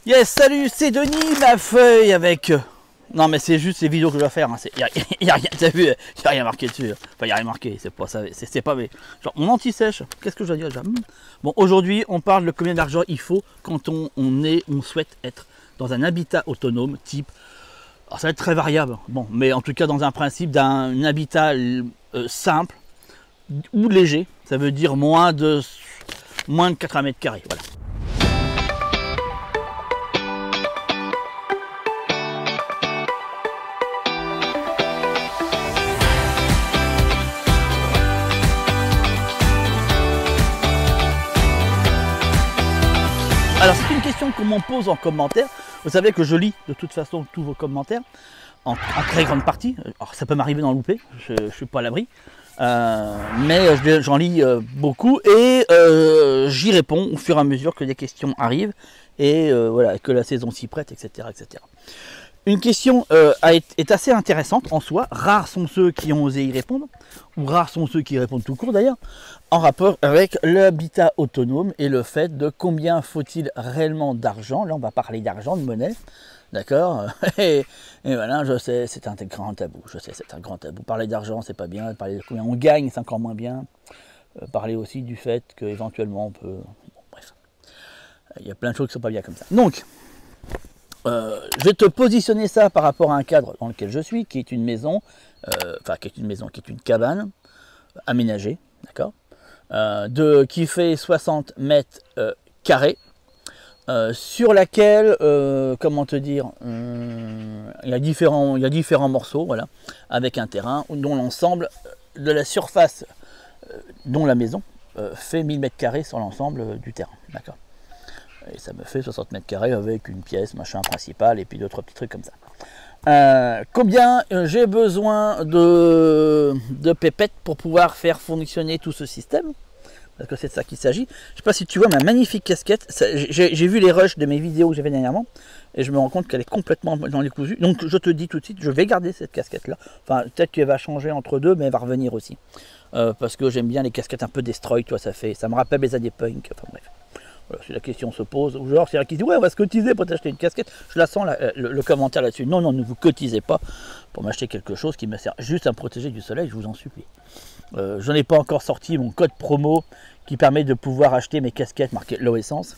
Yes, salut, c'est Denis, ma feuille avec... Non mais c'est juste les vidéos que je dois faire, hein. Y a rien, t'as vu, y a rien marqué dessus. Enfin, y a rien marqué, c'est pas ça, c'est pas... Mais, genre, mon anti-sèche, qu'est-ce que je dois dire déjà? Bon, aujourd'hui, on parle de combien d'argent il faut quand on souhaite être dans un habitat autonome, type... Alors, ça va être très variable, bon, mais en tout cas dans un principe d'un habitat simple ou léger, ça veut dire moins de 80 mètres carrés, voilà. Alors c'est une question qu'on m'en pose en commentaire. Vous savez que je lis de toute façon tous vos commentaires en très grande partie. Alors ça peut m'arriver d'en louper, je ne suis pas à l'abri. Mais j'en lis beaucoup et j'y réponds au fur et à mesure que les questions arrivent et voilà, que la saison s'y prête, etc., etc. Une question est assez intéressante en soi. Rares sont ceux qui ont osé y répondre, ou rares sont ceux qui répondent tout court d'ailleurs, en rapport avec l'habitat autonome et le fait de combien faut-il réellement d'argent. Là on va parler d'argent, de monnaie, d'accord. Et voilà, je sais, c'est un grand tabou, je sais, c'est un grand tabou. Parler d'argent c'est pas bien, parler de combien on gagne c'est encore moins bien. Parler aussi du fait qu'éventuellement on peut... Bon, bref, il y a plein de choses qui sont pas bien comme ça. Donc, je vais te positionner ça par rapport à un cadre dans lequel je suis, qui est une maison, qui est une cabane aménagée, d'accord, qui fait 60 mètres carrés, sur laquelle, comment te dire, il y a différents morceaux, voilà, avec un terrain dont l'ensemble de la surface, dont la maison, fait 1000 mètres carrés sur l'ensemble du terrain, d'accord. Et ça me fait 60 mètres carrés avec une pièce, machin principal, et puis deux, trois petits trucs comme ça. Combien j'ai besoin de pépettes pour pouvoir faire fonctionner tout ce système? Parce que c'est de ça qu'il s'agit. Je ne sais pas si tu vois ma magnifique casquette. J'ai vu les rushs de mes vidéos que j'ai fait dernièrement, et je me rends compte qu'elle est complètement dans les cousus. Donc je te dis tout de suite, je vais garder cette casquette-là. Enfin, peut-être qu'elle va changer entre deux, mais elle va revenir aussi. Parce que j'aime bien les casquettes un peu destroy, toi, ça me rappelle les années punk, enfin bref. Voilà, si la question se pose, ou genre, c'est là qui dit ouais, on va se cotiser pour t'acheter une casquette, je la sens le commentaire là-dessus. Non, non, ne vous cotisez pas pour m'acheter quelque chose qui me sert juste à me protéger du soleil, je vous en supplie. Je n'ai pas encore sorti mon code promo qui permet de pouvoir acheter mes casquettes marquées Low Essence.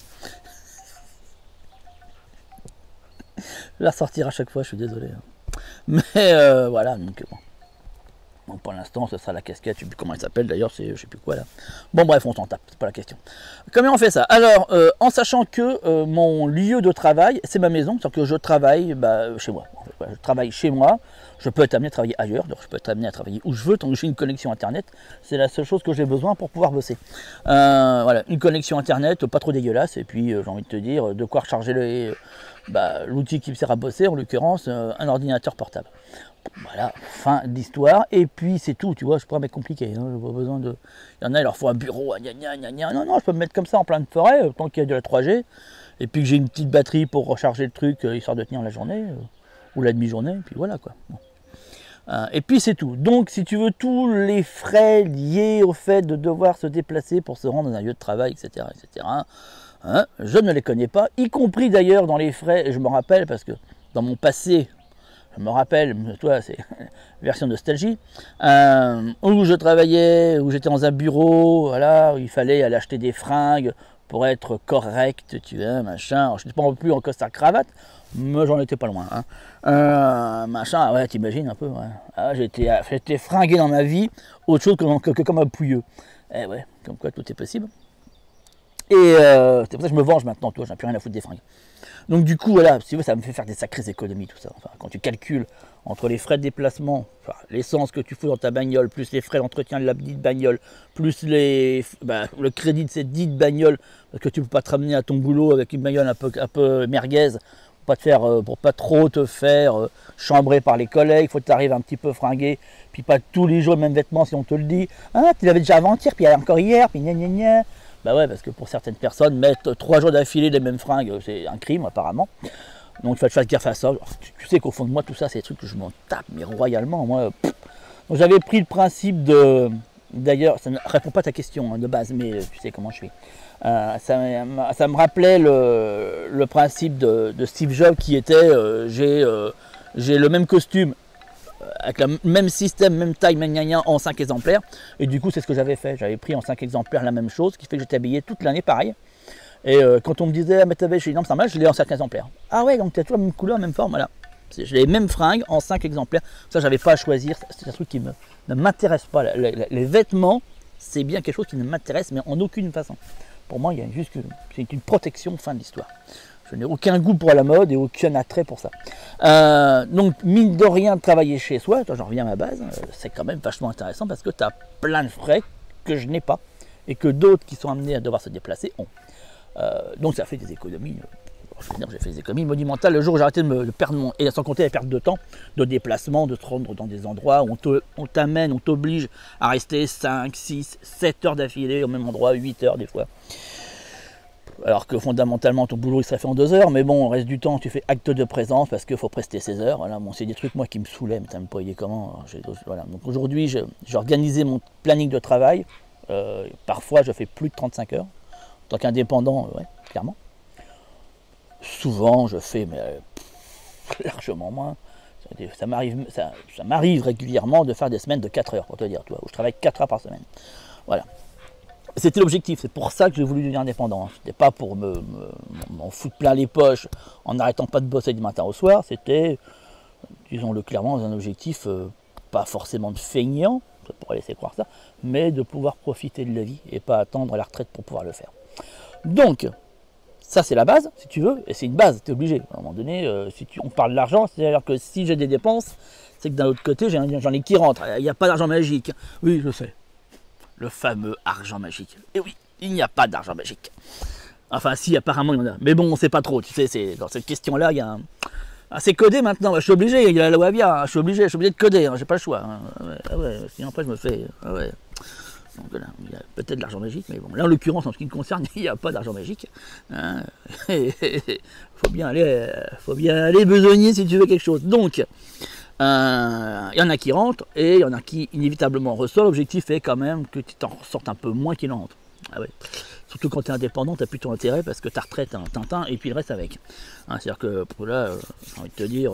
Je vais la ressortir à chaque fois, je suis désolé. Mais voilà, donc bon. Donc pour l'instant, ce sera la casquette, je ne sais plus comment elle s'appelle d'ailleurs, c'est je sais plus quoi là. Bon bref, on s'en tape, c'est pas la question. Comment on fait ça? Alors, en sachant que mon lieu de travail, c'est ma maison, c'est-à-dire que je travaille chez moi. En fait, je travaille chez moi, je peux être amené à travailler ailleurs, donc je peux être amené à travailler où je veux, tant que j'ai une connexion internet, c'est la seule chose que j'ai besoin pour pouvoir bosser. Voilà, une connexion internet, pas trop dégueulasse, et puis j'ai envie de te dire, de quoi recharger l'outil qui me sert à bosser, en l'occurrence un ordinateur portable. Voilà, fin de l'histoire, et puis c'est tout, tu vois, je peux pas mettre compliqué, hein, j'ai pas besoin de... Il y en a, il leur faut un bureau, non, je peux me mettre comme ça en pleine forêt, tant qu'il y a de la 3G, et puis que j'ai une petite batterie pour recharger le truc, histoire de tenir la journée, ou la demi-journée, et puis voilà quoi. Bon. Et puis c'est tout. Donc si tu veux, tous les frais liés au fait de devoir se déplacer pour se rendre dans un lieu de travail, etc., hein, je ne les connais pas, y compris d'ailleurs dans les frais, je me rappelle, parce que dans mon passé, je me rappelle, toi c'est version nostalgie, où je travaillais, où j'étais dans un bureau, voilà, où il fallait aller acheter des fringues pour être correct, tu vois, machin. Alors, je n'étais pas non plus en costard cravate, mais j'en étais pas loin. Hein. Machin, ouais, t'imagines un peu, ouais. Ah, j'étais fringué dans ma vie, autre chose que comme un pouilleux. Eh ouais, comme quoi tout est possible. Et c'est pour ça que je me venge maintenant, toi, j'en ai plus rien à foutre des fringues. Donc du coup, voilà, si vous voulez, ça me fait faire des sacrées économies tout ça. Enfin, quand tu calcules entre les frais de déplacement, enfin, l'essence que tu fous dans ta bagnole, plus les frais d'entretien de la dite bagnole, plus le crédit de cette dite bagnole, parce que tu ne peux pas te ramener à ton boulot avec une bagnole un peu merguez, pour pas trop te faire chambrer par les collègues, il faut que tu arrives un petit peu fringué, puis pas tous les jours le même vêtement si on te le dit. Ah, tu l'avais déjà avant-hier, puis encore hier, puis gna gna gna. Bah ouais, parce que pour certaines personnes, mettre 3 jours d'affilée les mêmes fringues, c'est un crime apparemment. Donc il faut que je fasse gaffe à ça. Alors, tu sais qu'au fond de moi, tout ça, c'est des trucs que je m'en tape, mais royalement. Moi, donc j'avais pris le principe D'ailleurs, ça ne répond pas à ta question hein, de base, mais tu sais comment je suis. Ça me rappelait le principe de Steve Jobs qui était j'ai le même costume avec le même système, même taille, même gna en 5 exemplaires. Et du coup, c'est ce que j'avais fait. J'avais pris en 5 exemplaires la même chose, ce qui fait que j'étais habillé toute l'année pareil. Et quand on me disait, ah, mais t'avais chez non, ça marche, je l'ai en 5 exemplaires. Ah ouais, donc t'as toujours la même couleur, même forme, voilà. J'ai les mêmes fringues en 5 exemplaires. Ça, j'avais pas à choisir. C'est un truc qui ne m'intéresse pas. Les vêtements, c'est bien quelque chose qui ne m'intéresse, mais en aucune façon. Pour moi, il y a juste que c'est une protection, fin de l'histoire. Je n'ai aucun goût pour la mode et aucun attrait pour ça. Donc, mine de rien, travailler chez soi, j'en reviens à ma base, c'est quand même vachement intéressant parce que tu as plein de frais que je n'ai pas et que d'autres qui sont amenés à devoir se déplacer ont. Donc, ça fait des économies. Je veux dire, j'ai fait des économies monumentales le jour où j'ai arrêté de me perdre mon... Et sans compter la perte de temps, de déplacement, de se rendre dans des endroits où on t'amène, on t'oblige à rester 5, 6, 7 heures d'affilée au même endroit, 8 heures des fois. Alors que fondamentalement ton boulot il serait fait en 2 heures, mais bon, au reste du temps tu fais acte de présence parce qu'il faut prester 16 heures. Voilà, bon, c'est des trucs moi qui me saoulaient, mais t'as même pas idée comment. Voilà. Donc aujourd'hui j'ai organisé mon planning de travail. Parfois je fais plus de 35 heures. En tant qu'indépendant, ouais, clairement. Souvent je fais mais, largement moins. Ça m'arrive régulièrement de faire des semaines de 4 heures, pour te dire, toi, où je travaille 4 heures par semaine. Voilà. C'était l'objectif, c'est pour ça que j'ai voulu devenir indépendant. C'était pas pour m'en foutre plein les poches en n'arrêtant pas de bosser du matin au soir. C'était, disons-le clairement, un objectif pas forcément de feignant, ça pourrait laisser croire ça, mais de pouvoir profiter de la vie et pas attendre la retraite pour pouvoir le faire. Donc, ça c'est la base, si tu veux, et c'est une base, tu es obligé. À un moment donné, on parle de l'argent, c'est-à-dire que si j'ai des dépenses, c'est que d'un autre côté, j'en ai qui rentrent. Il n'y a pas d'argent magique. Oui, je sais. Le fameux argent magique. Et oui, il n'y a pas d'argent magique. Enfin, si, apparemment, il y en a. Mais bon, on ne sait pas trop. Tu sais, dans cette question-là, il y a un... Ah, c'est codé maintenant. Je suis obligé. Il y a la loi Avia. Je suis obligé de coder. J'ai pas le choix. Ah ouais, sinon après, je me fais... Ah ouais. Donc là, il y a peut-être de l'argent magique, mais bon, là en l'occurrence, en ce qui me concerne, il n'y a pas d'argent magique. Hein. Faut bien aller besogner si tu veux quelque chose. Donc, il y en a qui rentrent et il y en a qui inévitablement ressortent. L'objectif est quand même que tu t'en ressortes un peu moins qu'il en rentre. Ah ouais. Surtout quand tu es indépendant, tu as plutôt intérêt parce que ta retraite, un tintin et puis le reste avec. Hein, c'est-à-dire que là, j'ai envie de te dire.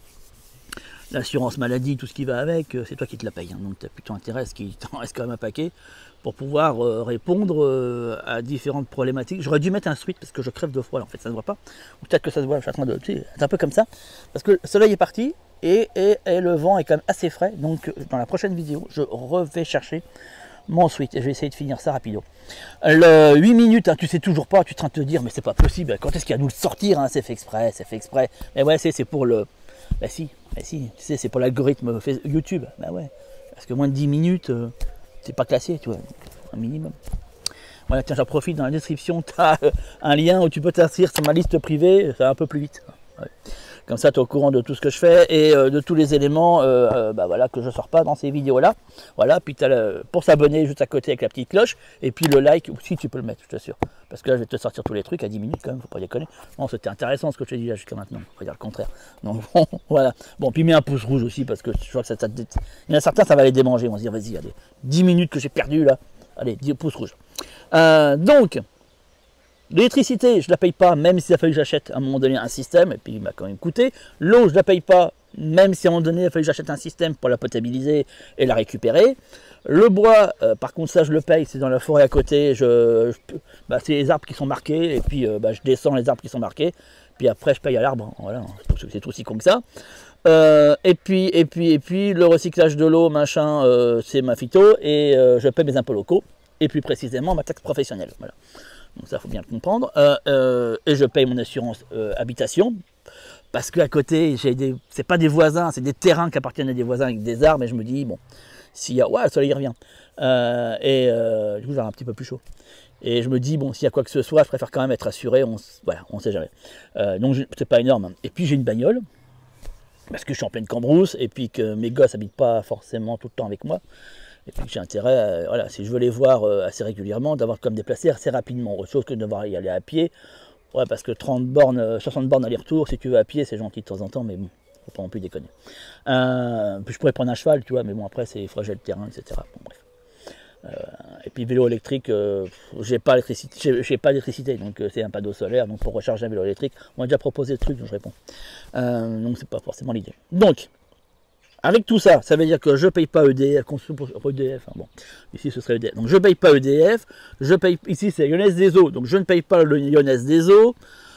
L'assurance maladie, tout ce qui va avec, c'est toi qui te la payes. Hein. Donc tu as plutôt intérêt à ce qu'il t'en reste quand même un paquet pour pouvoir répondre à différentes problématiques. J'aurais dû mettre un sweat parce que je crève de froid, là, en fait, ça ne se voit pas. Ou peut-être que ça se voit, je suis en train de... Tu sais, c'est un peu comme ça. Parce que le soleil est parti et le vent est quand même assez frais. Donc dans la prochaine vidéo, je vais chercher mon sweat et je vais essayer de finir ça rapido. Le 8 minutes, hein, tu sais toujours pas, tu es en train de te dire, mais c'est pas possible, quand est-ce qu'il va nous le sortir, hein, c'est fait exprès, c'est fait exprès. Mais ouais, c'est pour le... Bah si, tu sais, c'est pour l'algorithme YouTube. Bah ouais, parce que moins de 10 minutes, c'est pas classé, tu vois, un minimum. Voilà, tiens, j'en profite, dans la description, tu as un lien où tu peux t'inscrire sur ma liste privée, ça va un peu plus vite. Ouais. Comme ça, tu es au courant de tout ce que je fais et de tous les éléments bah voilà, que je ne sors pas dans ces vidéos-là. Voilà, puis tu as pour s'abonner juste à côté avec la petite cloche, et puis le like aussi, tu peux le mettre, je t'assure. Parce que là, je vais te sortir tous les trucs à 10 minutes quand même, faut pas déconner. Bon, c'était intéressant ce que je t'ai dit là jusqu'à maintenant, on va dire le contraire. Donc bon, voilà. Bon, puis mets un pouce rouge aussi, parce que je vois que il y en a certains, ça va les démanger. On va se dire, vas-y, allez, 10 minutes que j'ai perdu là. Allez, 10 pouces rouges. Donc, l'électricité, je ne la paye pas, même s'il a fallu que j'achète à un moment donné un système, et puis il m'a quand même coûté. L'eau, je ne la paye pas, même si à un moment donné il a fallu que j'achète un système pour la potabiliser et la récupérer. Le bois, par contre, ça je le paye, c'est dans la forêt à côté, bah, c'est les arbres qui sont marqués, et puis bah, je descends les arbres qui sont marqués, puis après je paye à l'arbre, voilà, c'est aussi con que ça. Et puis le recyclage de l'eau, machin, c'est ma phyto, et je paie mes impôts locaux, et plus précisément ma taxe professionnelle, voilà. Donc ça, faut bien le comprendre. Et je paye mon assurance habitation, parce qu'à côté, c'est pas des voisins, c'est des terrains qui appartiennent à des voisins avec des arbres, et je me dis, bon, s'il y a... Ouais, le soleil revient. Du coup, j'ai un petit peu plus chaud. Et je me dis, bon, s'il y a quoi que ce soit, je préfère quand même être assuré, voilà, on sait jamais. Donc, c'est pas énorme. Et puis, j'ai une bagnole, parce que je suis en pleine cambrousse, et puis que mes gosses habitent pas forcément tout le temps avec moi. Et puis j'ai intérêt, voilà, si je veux les voir assez régulièrement, d'avoir comme déplacer assez rapidement, autre chose que de devoir y aller à pied. Ouais, parce que 30 bornes, 60 bornes aller-retour, si tu veux à pied, c'est gentil de temps en temps, mais bon, faut pas non plus déconner. Puis je pourrais prendre un cheval, tu vois, mais bon, après, il faudrait que j'ai le terrain, etc. Bon, bref. Et puis vélo électrique, j'ai pas d'électricité, donc c'est un panneau solaire, donc pour recharger un vélo électrique, on m'a déjà proposé le truc, donc je réponds. Donc c'est pas forcément l'idée. Donc, avec tout ça, ça veut dire que je paye pas EDF, hein, bon, ici ce serait EDF, donc je paye pas EDF, je paye, ici c'est Lyonnaise des Eaux, donc je ne paye pas le Lyonnaise des Eaux,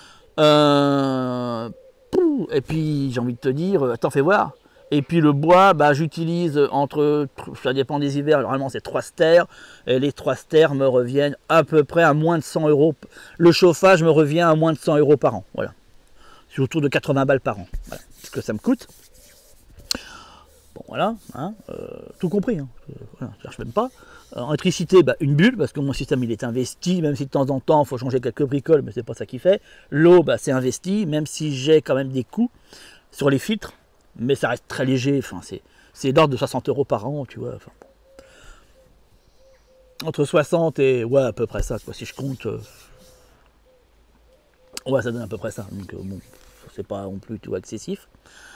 et puis j'ai envie de te dire, attends, fais voir. Et puis le bois, bah, j'utilise entre, ça dépend des hivers, normalement c'est 3 stères, et les 3 stères me reviennent à peu près à moins de 100 euros. Le chauffage me revient à moins de 100 euros par an, voilà. C'est autour de 80 balles par an, voilà, ce que ça me coûte. Bon voilà, hein, tout compris, hein. Voilà, je cherche même pas. Électricité, bah, une bulle, parce que mon système il est investi, même si de temps en temps il faut changer quelques bricoles, mais c'est pas ça qui fait. L'eau, bah, c'est investi, même si j'ai quand même des coûts sur les filtres. Mais ça reste très léger, enfin, c'est d'ordre de 60 euros par an, tu vois. Enfin, entre 60 et, ouais, à peu près ça, quoi, si je compte. Ouais, ça donne à peu près ça. Donc, bon, c'est pas non plus tout excessif.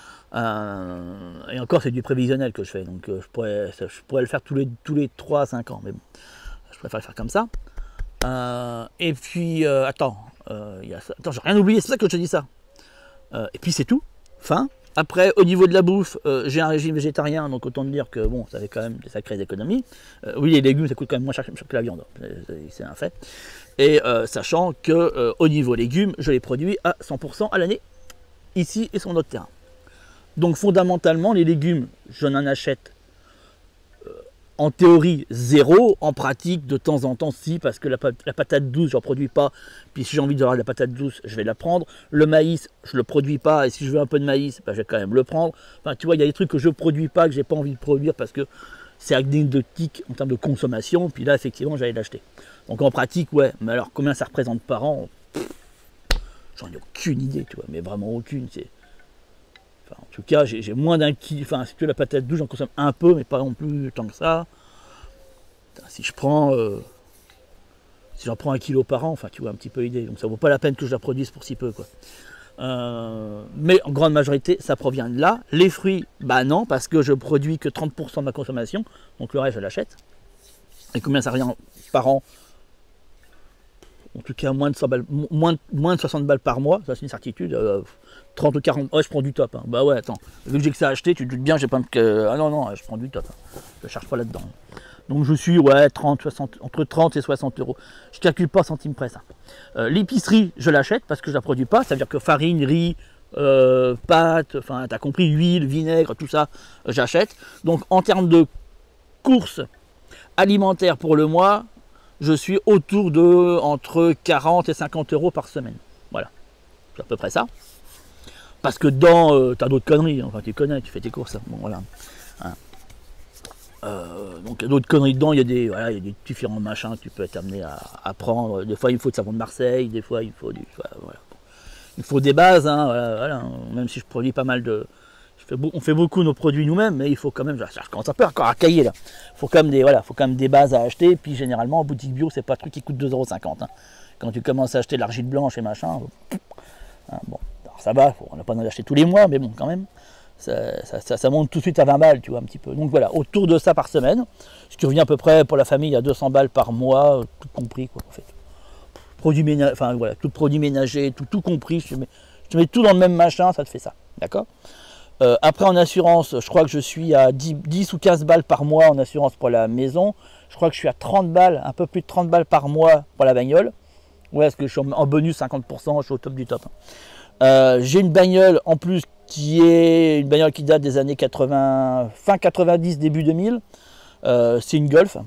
Et encore, c'est du prévisionnel que je fais, donc je pourrais le faire tous les 3 à 5 ans, mais bon, je préfère le faire comme ça. Et puis, attends, attends, j'ai rien oublié, c'est pour ça que je te dis ça. Et puis c'est tout, fin. Après, au niveau de la bouffe, j'ai un régime végétarien, donc autant te dire que bon, ça fait quand même des sacrées économies. Oui, les légumes, ça coûte quand même moins cher que la viande, c'est un fait. Et sachant que au niveau légumes, je les produis à 100% à l'année, ici et sur notre terrain. Donc fondamentalement, les légumes, je n'en achète en théorie zéro, en pratique de temps en temps si, parce que la patate douce, j'en produis pas, puis si j'ai envie d'avoir de la patate douce, je vais la prendre. Le maïs, je le produis pas, et si je veux un peu de maïs, ben, je vais quand même le prendre. Enfin, tu vois, il y a des trucs que je produis pas, que j'ai pas envie de produire parce que c'est anecdotique en termes de consommation, puis là, effectivement, j'allais l'acheter. Donc en pratique, ouais, mais alors combien ça représente par an? J'en ai aucune idée, tu vois, mais vraiment aucune. Enfin, en tout cas, j'ai moins d'un kilo. Enfin, si tu veux, la patate douce, j'en consomme un peu, mais pas non plus tant que ça. Si je prends, si j'en prends 1 kilo par an, enfin, tu vois un petit peu l'idée. Donc, ça vaut pas la peine que je la produise pour si peu, quoi. Mais en grande majorité, ça provient de là. Les fruits, bah non, parce que je produis que 30% de ma consommation, donc le reste, je l'achète. Et combien ça revient par an? En tout cas, moins de 100 balles, moins de 60 balles par mois, ça c'est une certitude. 30 ou 40, ouais, je prends du top. Hein. Bah ouais, attends, vu que j'ai que ça à acheter, tu te doutes bien, j'ai pas que. Ah non, non, je prends du top. Hein. Je cherche pas là-dedans. Donc je suis, ouais, 30, 60, entre 30 et 60 euros. Je calcule pas centime près ça. L'épicerie, je l'achète parce que je la produis pas. Ça veut dire que farine, riz, pâtes, enfin, t'as compris, huile, vinaigre, tout ça, j'achète. Donc en termes de courses alimentaires pour le mois, je suis autour de entre 40 et 50 euros par semaine. Voilà, c'est à peu près ça. Parce que dedans, t'as d'autres conneries, enfin tu connais, tu fais tes courses. Bon voilà. Hein. Donc il y a d'autres conneries dedans, il y a des, voilà, il y a des différents machins que tu peux être amené à prendre. Des fois il faut du savon de Marseille, des fois il faut du. Voilà. Il faut des bases, hein, voilà. Même si je produis pas mal de. On fait beaucoup nos produits nous-mêmes, mais il faut quand même. Je commence un peu encore à cailler là. Il faut quand même des bases à acheter. Puis généralement en boutique bio, c'est pas un truc qui coûte 2,50 €. Hein. Quand tu commences à acheter de l'argile blanche et machin, hein, bon, alors ça va, on n'a pas besoin d'acheter tous les mois, mais bon, quand même, ça monte tout de suite à 20 balles, tu vois, un petit peu. Donc voilà, autour de ça par semaine, ce qui revient à peu près pour la famille à 200 balles par mois, tout compris, quoi, en fait. Produits ménagers, enfin voilà, tout produit ménager, tout compris, je te mets tout dans le même machin, ça te fait ça, d'accord? Après en assurance, je crois que je suis à 10 ou 15 balles par mois en assurance pour la maison. Je crois que je suis à 30 balles, un peu plus de 30 balles par mois pour la bagnole. Ouais, parce que je suis en bonus 50%, je suis au top du top. J'ai une bagnole en plus qui est une bagnole qui date des années 80, fin 90, début 2000. C'est une Golf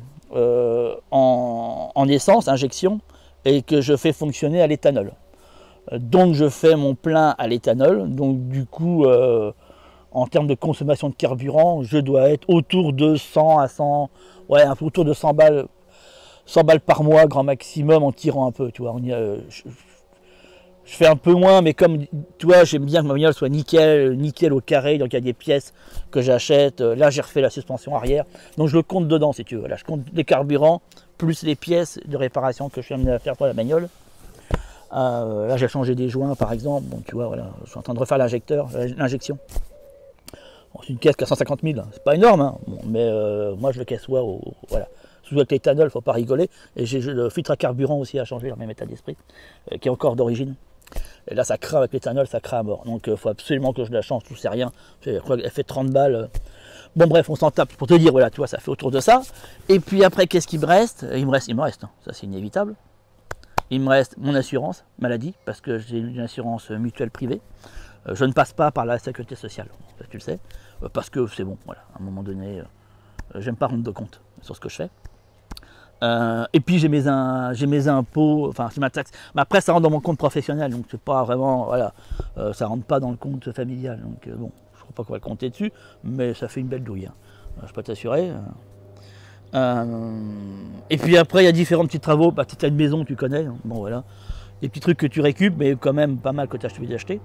en essence, injection, et que je fais fonctionner à l'éthanol. Donc je fais mon plein à l'éthanol. Donc du coup, en termes de consommation de carburant, je dois être autour de 100 à 100, ouais, un peu autour de 100 balles. 100 balles par mois, grand maximum, en tirant un peu, tu vois. Je fais un peu moins, mais comme, tu vois, j'aime bien que ma bagnole soit nickel au carré, donc il y a des pièces que j'achète. Là, j'ai refait la suspension arrière, donc je le compte dedans, si tu veux. Là, je compte les carburants, plus les pièces de réparation que je suis amené à faire pour la bagnole. Là, j'ai changé des joints, par exemple. Bon, tu vois, voilà, je suis en train de refaire l'injection. Bon, c'est une caisse qui a 150 000, c'est pas énorme, hein. Bon, mais moi, je le caisse voilà. Surtout avec l'éthanol, faut pas rigoler. Et j'ai le filtre à carburant aussi à changer, dans le même état d'esprit, qui est encore d'origine. Et là, ça craint avec l'éthanol, ça craint à mort. Donc, il faut absolument que je la change, tout c'est rien. Je crois qu'elle fait 30 balles. Bon, bref, on s'en tape. Pour te dire, voilà, tu vois, ça fait autour de ça. Et puis après, qu'est-ce qu'il me reste? Il me reste, hein. Ça c'est inévitable. Il me reste mon assurance maladie, parce que j'ai une assurance mutuelle privée. Je ne passe pas par la sécurité sociale, ça tu le sais, parce que c'est bon, voilà, à un moment donné, j'aime pas rendre de compte sur ce que je fais. Et puis j'ai mes impôts, enfin c'est ma taxe, mais après ça rentre dans mon compte professionnel, donc c'est pas vraiment, voilà, ça rentre pas dans le compte familial, donc bon, je crois pas qu'on va le compter dessus, mais ça fait une belle douille, hein. Je peux t'assurer. Et puis après il y a différents petits travaux, bah, tu as une maison, tu connais, hein. Bon voilà, des petits trucs que tu récupères, mais quand même pas mal que tu as acheté.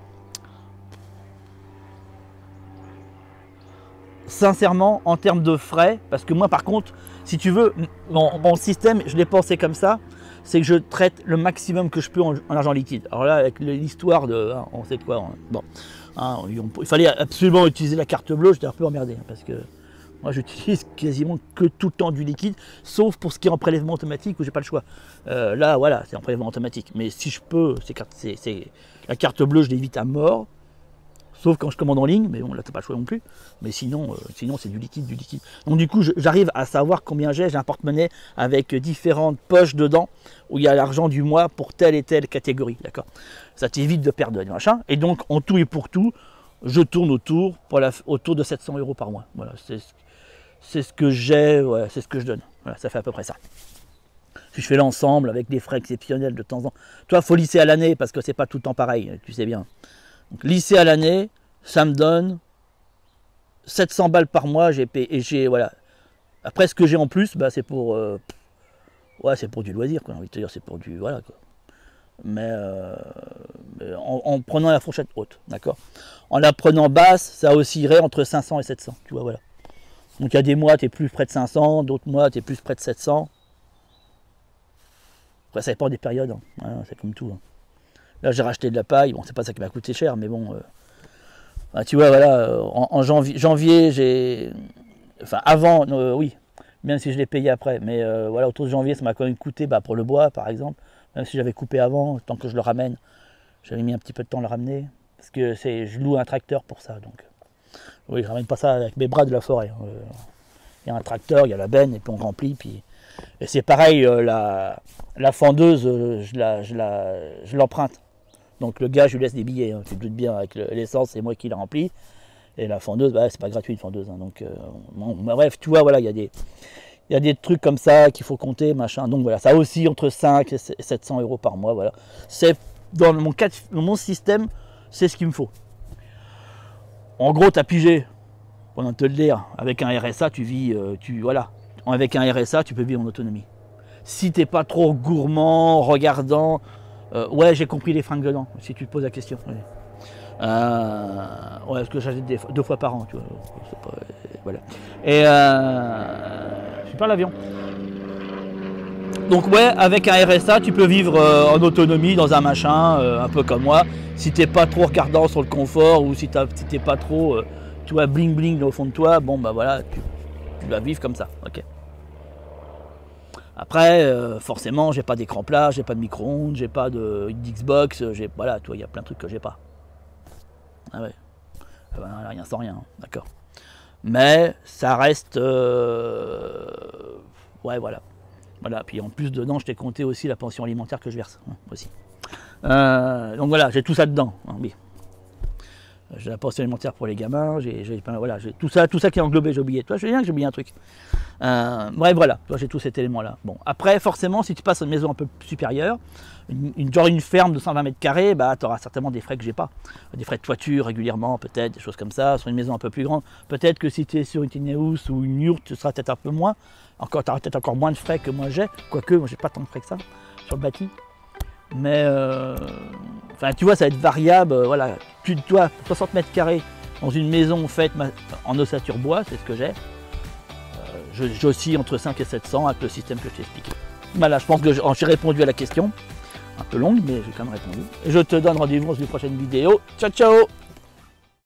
Sincèrement, en termes de frais, parce que moi par contre, si tu veux, mon système, je l'ai pensé comme ça, c'est que je traite le maximum que je peux en argent liquide. Alors là, avec l'histoire de, hein, on sait de quoi, bon, hein, il fallait absolument utiliser la carte bleue, j'étais un peu emmerdé, hein, parce que moi j'utilise quasiment que tout le temps du liquide, sauf pour ce qui est en prélèvement automatique où j'ai pas le choix. Là, voilà, c'est en prélèvement automatique, mais si je peux, la carte bleue, je l'évite à mort. Sauf quand je commande en ligne, mais bon, là, t'as pas le choix non plus. Mais sinon, c'est du liquide, du liquide. Donc du coup, j'arrive à savoir combien j'ai. J'ai un porte-monnaie avec différentes poches dedans, où il y a l'argent du mois pour telle et telle catégorie, d'accord. Ça t'évite de perdre des machins. Et donc, en tout et pour tout, je tourne autour de 700 € par mois. Voilà, c'est ce que j'ai, ouais, c'est ce que je donne. Voilà, ça fait à peu près ça. Si je fais l'ensemble avec des frais exceptionnels de temps en temps. Toi, il faut lisser à l'année, parce que c'est pas tout le temps pareil, tu sais bien. Donc, lycée à l'année, ça me donne 700 balles par mois. J'ai payé, et j'ai, voilà. Après, ce que j'ai en plus, bah, c'est pour, ouais, c'est pour du loisir, quoi. J'ai envie de te dire, c'est pour du, voilà, quoi. Mais en prenant la fourchette haute, d'accord. En la prenant basse, ça oscillerait entre 500 et 700, tu vois, voilà. Donc il y a des mois, tu es plus près de 500, d'autres mois, tu es plus près de 700. Après, ça dépend des périodes, hein. Voilà, c'est comme tout, hein. Là, j'ai racheté de la paille. Bon, c'est pas ça qui m'a coûté cher, mais bon. Bah, tu vois, voilà, en janvier, j'ai. Enfin, avant, oui, même si je l'ai payé après. Mais voilà, autour de janvier, ça m'a quand même coûté, bah, pour le bois, par exemple. Même si j'avais coupé avant, tant que je le ramène, j'avais mis un petit peu de temps à le ramener. Parce que je loue un tracteur pour ça. Donc, oui, je ramène pas ça avec mes bras de la forêt. Il y a un tracteur, il y a la benne, et puis on remplit. Puis... Et c'est pareil, la fendeuse, je l'emprunte. Donc le gars, je lui laisse des billets, hein. Tu te doutes bien, avec l'essence, c'est moi qui la remplis. Et la fendeuse, bah, c'est pas gratuit une fendeuse, hein. Donc, bon, bah, bref, tu vois, voilà, il y a des trucs comme ça qu'il faut compter, machin. Donc voilà, ça aussi entre 5 et 700 € par mois, voilà. C'est dans mon système, c'est ce qu'il me faut. En gros, tu as pigé, pendant de te le dire, avec un RSA, tu vis, voilà. Avec un RSA, tu peux vivre en autonomie. Si t'es pas trop gourmand, regardant, ouais, j'ai compris les fringues dedans, si tu te poses la question. Ouais, parce que j'achète 2 fois par an, tu vois. Pas, voilà. Et je perds l'avion. Donc ouais, avec un RSA, tu peux vivre en autonomie dans un machin, un peu comme moi. Si t'es pas trop regardant sur le confort ou si t'es pas trop, tu vois, bling bling au fond de toi, bon bah voilà, tu vas vivre comme ça, ok. Après, forcément, j'ai pas d'écran plat, j'ai pas de micro-ondes, j'ai pas d'Xbox, voilà, tu vois, il y a plein de trucs que j'ai pas. Ah ouais, rien sans rien, hein, d'accord. Mais ça reste, ouais, voilà. Voilà, puis en plus dedans, je t'ai compté aussi la pension alimentaire que je verse, hein, aussi. Donc voilà, j'ai tout ça dedans, hein, oui. J'ai la pension alimentaire pour les gamins, voilà, j'ai tout ça qui est englobé, j'ai oublié. Toi, je viens que j'ai oublié un truc. Bref, voilà, toi j'ai tout cet élément-là. Bon, après, forcément, si tu passes à une maison un peu supérieure, genre une ferme de 120 mètres carrés, bah, tu auras certainement des frais que j'ai pas. Des frais de toiture régulièrement, peut-être, des choses comme ça. Sur une maison un peu plus grande, peut-être que si tu es sur une tiny house ou une yurte, tu seras peut-être un peu moins. Tu auras peut-être encore moins de frais que moi j'ai, quoique moi j'ai pas tant de frais que ça sur le bâti. Mais, enfin, tu vois, ça va être variable. Voilà, tu dois 60 mètres carrés dans une maison faite en ossature bois, c'est ce que j'ai. J'oscille entre 5 et 700 avec le système que je t'ai expliqué. Voilà, je pense que j'ai répondu à la question. Un peu longue, mais j'ai quand même répondu. Et je te donne rendez-vous dans une prochaine vidéo. Ciao, ciao!